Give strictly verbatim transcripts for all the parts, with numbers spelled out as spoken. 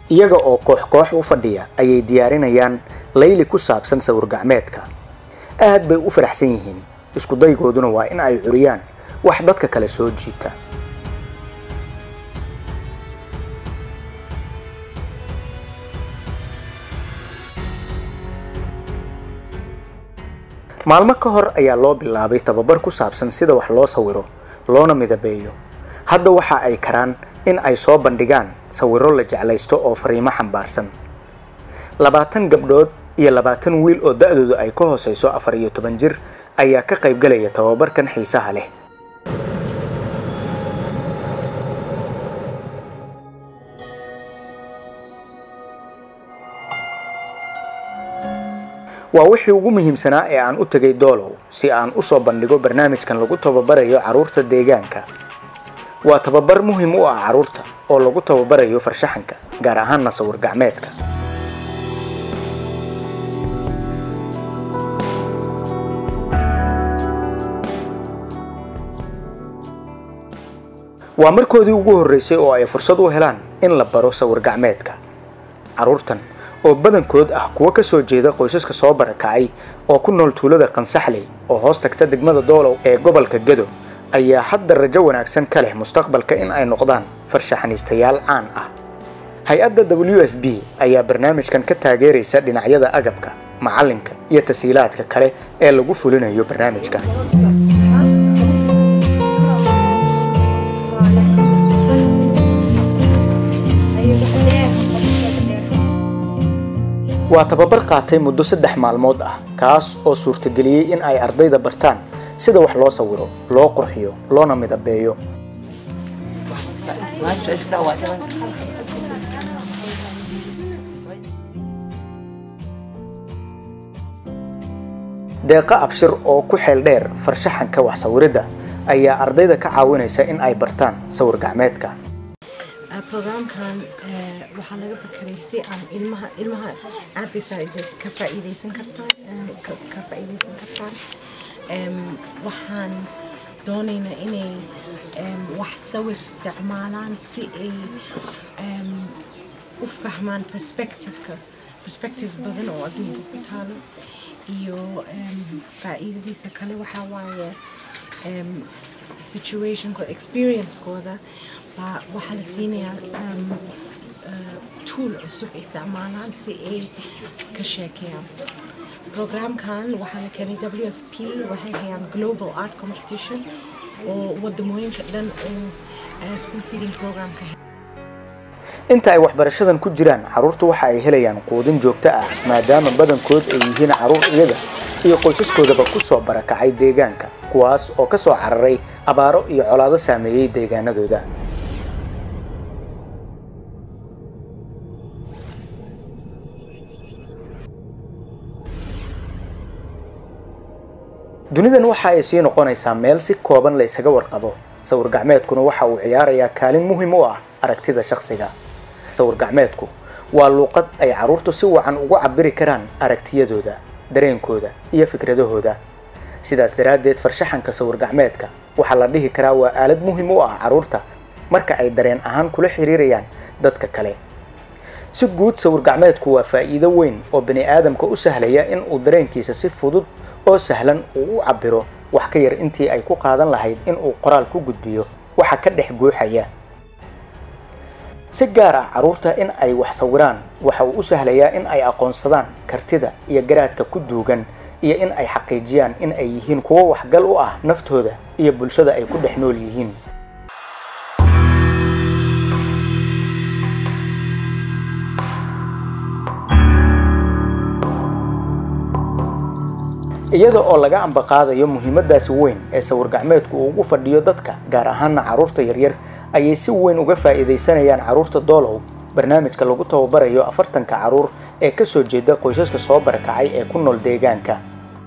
iyaga oo koox koox u fadhiya ayay diyaarinayaan layli ku saabsan sawir gacmeedka. aad bay u faraxsan yihiin, isku daygooduna waa in ay curiyaan wax dadka kale soo jiita. maalmo ka hor ayaa loo bilaabay tababar ku saabsan sida wax loo sawiro loona midabeeyo. hadda waxa ay karaan in ay soo bandhigaan sawiro la jeclaysto oo fariimo xambaarsan. labaatan gabdhood iyo labaatan wiil oo da'doodu ay ka hooseyso afar iyo toban jir ayaa ka qayb galaya tababarkan xiisaha leh. waa wixii ugu muhiimsanaa ee aan u tagay Doolow si aan u soo bandhigo barnaamijkan lagu tababarayo caruurta deegaanka. waa tababar muhiim u ah caruurta oo lagu tababarayo farshaxanka, gaar ahaan sawir gacmeedka. waa markoodii ugu horeysay oo ay fursad u helaan in la baro sawir gacmeedka. caruurtan oo badankood ah kuwa ka soo jeeda qoysaska soo barakacay oo ku nool tuulada Qansaxley oo hoos tagta degmada Doolow ee gobolka Gedo ayaa hadda rajo wanaagsan ka leh mustaqbalka in ay noqdaan farshaxaniistayaal caan ah. hay-adda W F P ayaa barnaamijkan ka taageeraysa dhinacyada agabka, macalinka iyo tasiilaadka kale ee lagu fulinayo barnaamijkan. waa tababar qaatay muddo saddex maalmood ah, kaas oo suurtageliyay in ay ardayda bartaan sida wax loo sawiro, loo qurxiyo, loona midabeeyo. deeqa abshir oo ku xeel dheer farshaxanka wax sawirida ayaa ardayda ka caawinaysa in ay bartaan sawir gacmeedka. programkan waxaa laga fakaray si aan ilmaha ilmaha aad bay ka faa'iideysan kartaan ka faa'iideysan kartaan waxaan doonaynaa inay wax sawir isticmaalaan si ay u fahmaan perspective-ka perspective badan oo adduunka ku taalo iyo faa'iidadiisa kale waxaa waaye situationka experience-kooda waxaa la siinayaa tool cusub isticmaalaan si ay ka sheekeeyaan. programkan waxaa la keenay W F P, waxay hayaan global art competition oo wadamooyinka dhan oo school feeding programka. inta ay waxbarashadan ku jiraan, caruurtu waxa ay helayaan quudin joogto ah maadaama badankood ay yihiin caruur iyaga iyo qoysaskoodaba ku soo barakacay deegaanka, kuwaas oo ka soo cararay abaaro iyo colaado saameeyay deegaanadooda. dunidan waxa ay sii noqonaysaa meel si kooban la isaga warqabo. sawir gacmeedkuna waxa uu ciyaarayaa kaalin muhiim u ah aragtida shakhsiga. sawir gacmeedku waa luqad ay caruurtu si wacan ugu cabiri karaan aragtiyadooda, dareenkooda iyo fikradahooda. sidaas daraaddeed farshaxanka sawir gacmeedka waxa la dhihi karaa waa aalad muhiim u ah caruurta marka ay dareen ahaan kula xiriirayaan dadka kale. si guud, sawir gacmeedku waa faa'iido weyn oo bani aadamka u sahlaya in uu dareenkiisa si fudud oo sahlan uu u cabiro wax ka yar intii ay ku qaadan lahayd in uu qoraal ku gudbiyo waxa ka dhex guuxaya. si gaar ah caruurta in ay wax sawiraan waxa uu u sahlayaa in ay aqoonsadaan kartida iyo garaadka ku duugan iyo in ay xaqiijiyaan in ay yihiin kuwo waxgal u ah naftooda iyo bulshada ay ku dhex nool yihiin. iyada oo laga amba qaadayo muhiimadaasi weyn ee sawir gacmeedku uu ugu fadhiyo dadka, gaar ahaan caruurta yaryar, ayay si weyn uga faa'iideysanayaan caruurta Doolow barnaamijka lagu tababarayo afartanka caruur ee ka soo jeeda qoysaska soo barakacay ee ku nool deegaanka.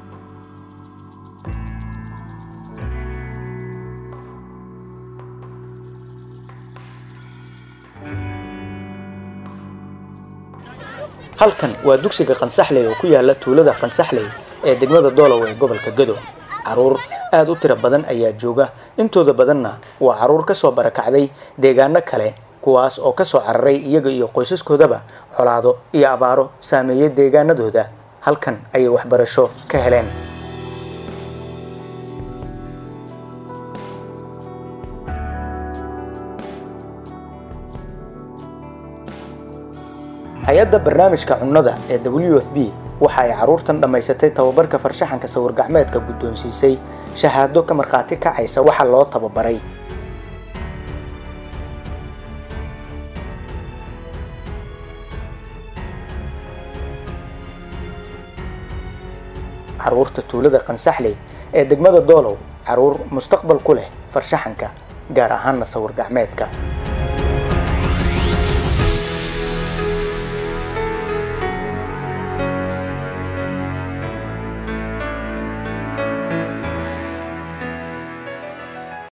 halkan waa dugsiga Qansaxley oo ku yaala tuulada Qansaxley ee degmada Doolow ee gobolka Gedo. caruur aad u tiro badan ayaa jooga, intooda badanna waa caruur ka soo barakacday deegaano kale kuwaas oo ka soo cararay iyaga iyo qoysaskoodaba colaado iyo abaaro saameeyay deegaanadooda. halkan ayay waxbarasho ka heleen. hay-adda barnaamijka cunnada ee W F P waxa ay caruurtan dhamaysatay tababarka farshaxanka sawir gacmeedka guddoonsiisay shahaado ka markhaati kacaysa waxa loo tababaray. caruurta tuulada Qansaxley ee degmada Doolow caruur mustaqbal ku leh farshaxanka gaar ahaan sawir gacmeedka.